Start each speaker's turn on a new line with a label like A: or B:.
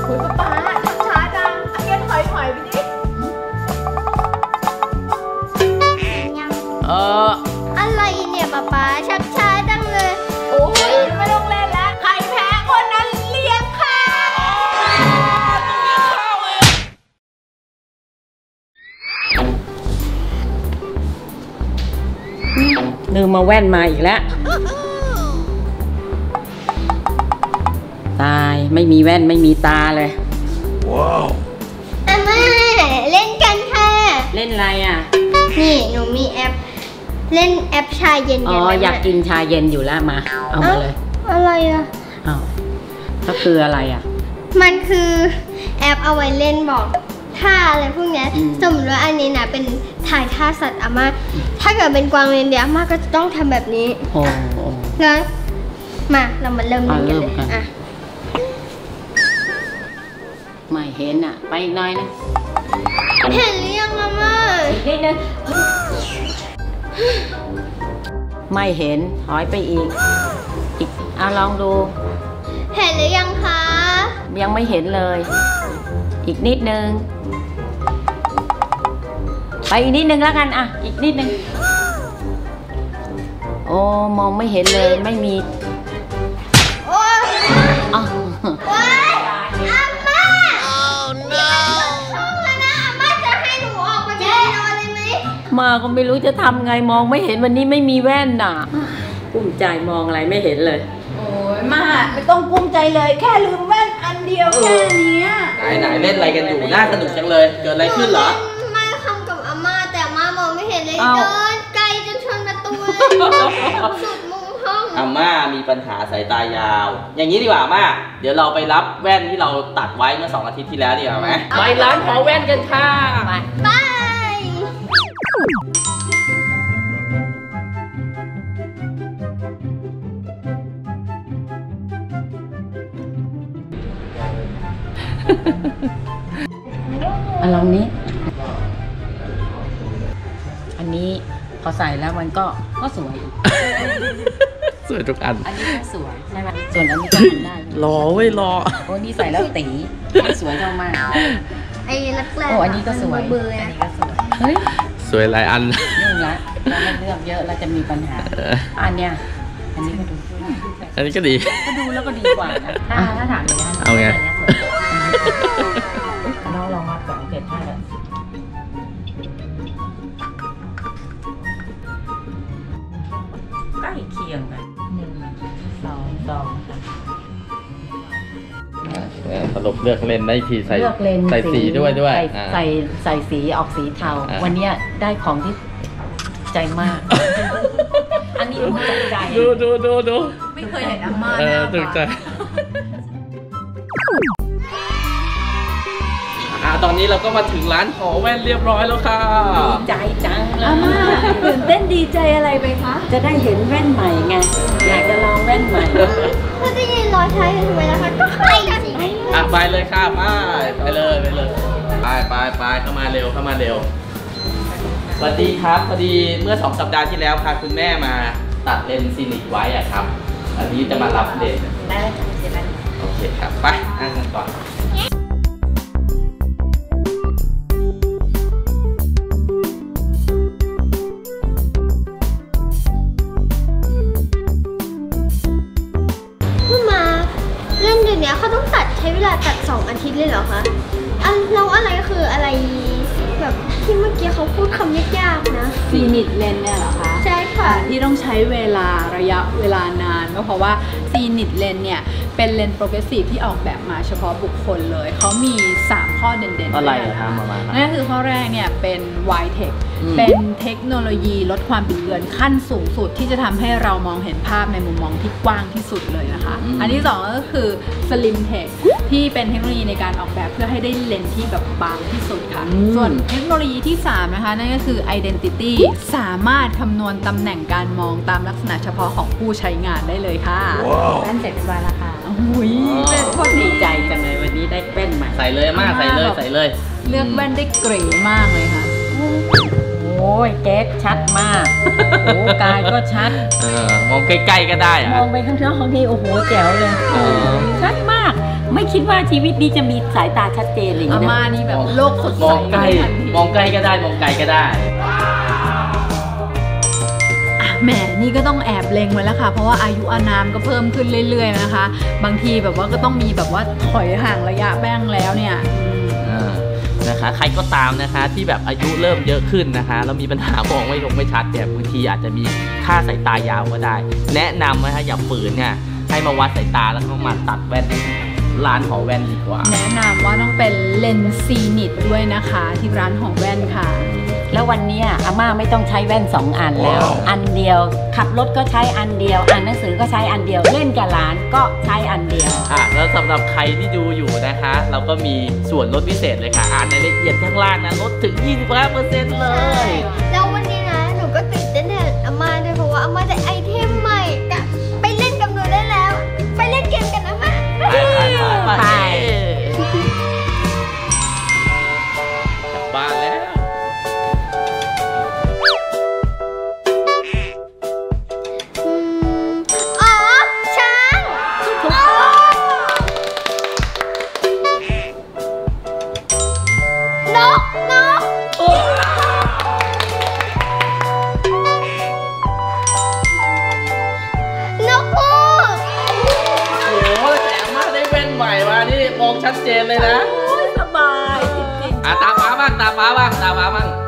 A: คุยกับป้าช้าจังอันนี้ถอยไปดิ
B: อะไรเนี่ยป๊าชักช้าจังเลย
A: โอ้ยไม่ต้องเล่นแล้วใครแพ้คนนั้นเลี้ยงข้าว
C: ลืมมาแว่นมาอีกแล้วตายไม่มีแว่นไม่มีตาเลย
B: ว้าวอาม่าเล่นกันค่ะ
C: เล่นอะไรอ่ะ
B: นี่หนูมีแอปเล่นแอปชาเย็น
C: อ๋ออยากกินชาเย็นอยู่แล้วมาเอามาเลย
B: อะไรอ่ะ
C: อ้าวก็คืออะไรอ่ะ
B: มันคือแอปเอาไว้เล่นบอกท่าอะไรพวกนี้สมมติว่าอันนี้นะเป็นถ่ายท่าสัตว์อาม่าถ้าเกิดเป็นกวางเรนเดียร์อาม่าก็จะต้องทำแบบนี้
C: โอ้
B: แล้วมาเรามาเริ่มกันเลยอ่ะ
C: ไม่เห็นอ่ะไปอีกหน่อยนะ
B: เห็นหรือยังอาม่า
C: อีกนิดนึงไม่เห็นถอยไปอีกเอาลองดู
B: เห็นหรือยังคะ
C: ยังไม่เห็นเลยอีกนิดนึงไปอีกนิดนึงแล้วกันอ่ะอีกนิดนึงโอ้มองไม่เห็นเลยไม่มี
B: โอ้ย
C: อ๋อ
B: อาม่านี่ช่องแล้วนะอาม่าจะให้หนูออกไปนอนเลยไหม
C: มาก็ไม่รู้จะทำไงมองไม่เห็นวันนี้ไม่มีแว่นน่ะกุ้มใจมองอะไรไม่เห็นเลย
A: โอ้ยมาไม่ต้องกุ้มใจเลยแค่ลืมแว่นอันเดียวแค่นี้
D: ไหนเล่นอะไรกันอยู่น่าสนุกจังเลยเกิดอะไรขึ้นเหรอ
B: ไม่ทำกับอาม่าแต่อาม่ามองไม่เห็นเลยเดินไกลจนชนประตูสุดมุมห้อง
D: อาม่ามีปัญหาสายตายาวอย่างนี้ดีกว่าอาม่าเดี๋ยวเราไปรับแว่นที่เราตัดไว้เมื่อ2 อาทิตย์ที่แล้วดีกว่าไหม
C: ไปร้านขอแว่นกันค่ะ
B: ไป
C: ลองนี้อันนี้พอใส่แล้วมันก็สวย
D: สวยทุกอัน
C: อันนี้ก็สวยใช่ไหมส่วนอันนี้ก็ทำได้
D: รอไว้รอ
C: โอ้นี่ใส่แล้วตีสวยจังมาก
B: ไอ้ลักแรก
C: โอ้อันนี้ก็สวยอันนี้ก็สวยเฮ้ย
D: สวยหลายอัน
C: ยุ่งละเราไม่เลือกเยอะเราจะมีปัญหาอันเนี้ยอันนี้ก็ดู
D: อันนี้ก็ดี
C: ก็ดูแล้วก็ดีกว่านะถ้าถามเลยนะ
D: เอาไง
C: เราลองมาก่อนเสร็จให้เลยใกล้เคียงกัน1 2
D: สรุปเลือกเลนได้ทีใส่สีด้วย
C: ใส่สีออกสีเทาวันนี้ได้ของที่ใจมากอันนี้รู้จักใจ
D: ดู
A: ไม่เคยเห็นอาม่า
D: ถูกใจตอนนี้เราก็มาถึงร้านขอแว่นเรียบร้อยแล้วค่ะ
C: ดีใจจังเลย
A: อาม่าตื่นเต้นดีใจอะไรไปคะ
C: จะได้เห็นแว่นใหม่ไงอยากจะลองแว่นใหม่
B: ถ้าจะยืนรอใช้ทำไมล่ะคะก็ไปสิ
D: ไปเลยค่ะไปเลยไปเข้ามาเร็วสวัสดีครับพอดีเมื่อ2 สัปดาห์ที่แล้วพาคุณแม่มาตัดเลนส์ซีนิกไว้อะครับอันนี้จะมารับเลนส์
C: ได้ค่ะ
D: โอเคครับไปนั่งกันก่อน
B: เล่นเดี๋ยวนี้เขาต้องตัดใช้เวลาตัด2 อาทิตย์เลยเหรอคะแล้วอะไรคืออะไรแบบที่เมื่อกี้เขาพูดคำยากๆนะ
A: ซีนิตเลนเนี่ยเหรอคะ
B: ใช่ค่ะ
A: ที่ต้องใช้เวลาระยะเวลานานก็เพราะว่าซีนิตเลนเนี่ยเป็นเลนส์โปรเกรสซีฟที่ออกแบบมาเฉพาะบุคคลเลยเขามี3 ข้อเด่นๆ
D: อะไรคะประมาณ
A: นั่นคือข้อแรกเนี่ยเป็น Wide-Tech เป็นเทคโนโลยีลดความบิดเบือนขั้นสูงสุดที่จะทำให้เรามองเห็นภาพในมุมมองที่กว้างที่สุดเลยนะคะอันที่2ก็คือ Slim Tech ที่เป็นเทคโนโลยีในการออกแบบเพื่อให้ได้เลนส์ที่แบบบางที่สุดค่ะส่วนเทคโนโลยีที่3นะคะนั่นก็คือ Identity สามารถคำนวณตำแหน่งการมองตามลักษณะเฉพาะของผู้ใช้งานได้เลยค่ะ
C: แว่นเสร็จมาแล้วค่ะ
A: เป็น
C: พอดีใจจังเลยวันนี้ได้แว่นใหม่
D: ใส่เลยใส่เลย
A: เลือกแว่นได้เก๋มากเลยค่ะ
C: โอ้ยแก๊สชัดมากโอ้กายก็ชัด
D: มองใกล้ๆก็ได้
C: มองไปข้างนอกบางทีโอ้โหแจ๋วเลยชัดมากไม่คิดว่าชีวิตนี้จะมีสายตาชัดเจนเลย
A: อา
C: นะ
A: ม่านี่แบบโลกสด
D: ม
A: ใส
D: องไกล
A: ทันที
D: มองไกลก็ได้มองไกลก็ได้
A: แหมนี่ก็ต้องแอบเล็งไว้แล้วค่ะเพราะว่าอายุอานามก็เพิ่มขึ้นเรื่อยๆนะคะบางทีแบบว่าก็ต้องมีแบบว่าถอยห่างระยะแบ้งแล้วเนี่ย
D: นะคะใครก็ตามนะคะที่แบบอายุเริ่มเยอะขึ้นนะคะแล้วมีปัญหามองไม่ชัดเนี่ยบางทีอาจจะมีค่าสายตายาวก็ได้ แนะนำนะคะอย่าฝืนเนี่ยให้มาวัดสายตาแล้วก็มาตัดแว่นร้านหอแว่นดีกว่า
A: แนะนำว่าต้องเป็นเลนส์ซีนิตด้วยนะคะที่ร้านหอแว่นค่ะ
C: แล้ววันนี้อาม่าไม่ต้องใช้แว่น2 อันแล้ว อันเดียวขับรถก็ใช้อันเดียวอ่านหนังสือก็ใช้อันเดียวเล่นกับหลานก็ใช้อันเดียว
D: แล้วสำหรับใครที่ดูอยู่นะคะ เราก็มีส่วนลดพิเศษเลยค่ะอ่านในละเอียดข้างล่างนะลดถึง 25% เลย
B: แล้ววันนี้นะหนูก็ตื่นเต้นแทนอาม่าด้วยเพราะว่าอาม่าได้ไอเทมใหม่กับไปเล่นกับหนูได้แล้วไปเล่นเกมกันนะม่า
D: ไปกลับบ้านแล้วมองชัดเจนเลยนะ
C: สบายจริง
D: ๆตาฟ้าบ้าง